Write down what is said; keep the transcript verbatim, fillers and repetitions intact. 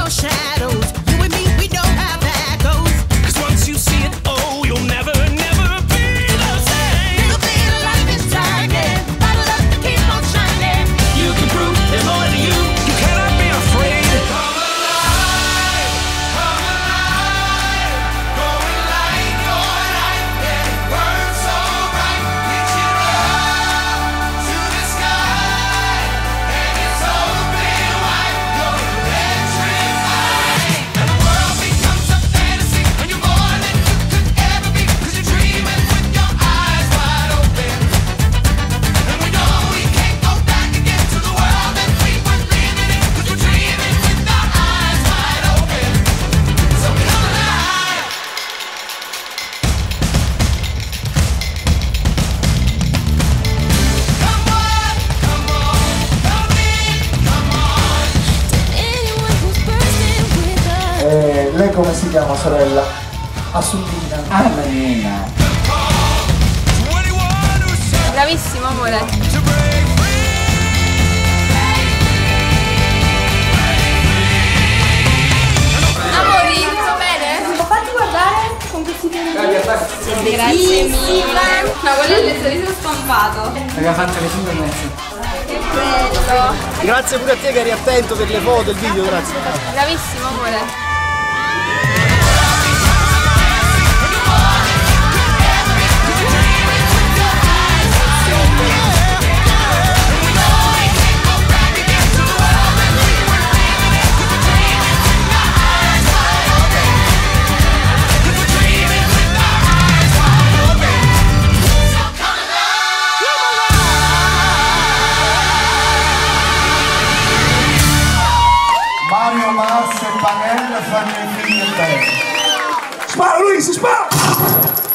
no shadows. You and me, we know how that goes. 'Cause once you see it, oh, you'll never, never be the same. Little bit of life is shining, bottle up to keep on shining. You can prove there's more to you. You cannot be afraid. Come alive, come alive, go and light your life. Let it burn so bright. Reach it up to the sky, and it's open wide. You're electrifying, and the world becomes a fantasy, and you're more than you could ever be. 'Cause you're dreaming with your eyes wide open, and we know we can't go back again to the world that we were living in. 'Cause we're dreaming with our eyes wide open. So come alive. Come on, come on, come in, come on. Anyone who's bursting with us. Eh, lei come si chiama, sorella? Assuntina. Annalena. Bravissimo amore. Amori, tutto bene? Ho fatto guardare con questi piedi. Grazie mille. Ma quello è il sorriso stampato. Abbiamo fatto le cinque e mezzo. Che bello. Grazie pure a te che eri attento per le foto e il video, grazie. Bravissimo amore. Mario Mars e Panella fanno i film del bene. Spara Luis, spara!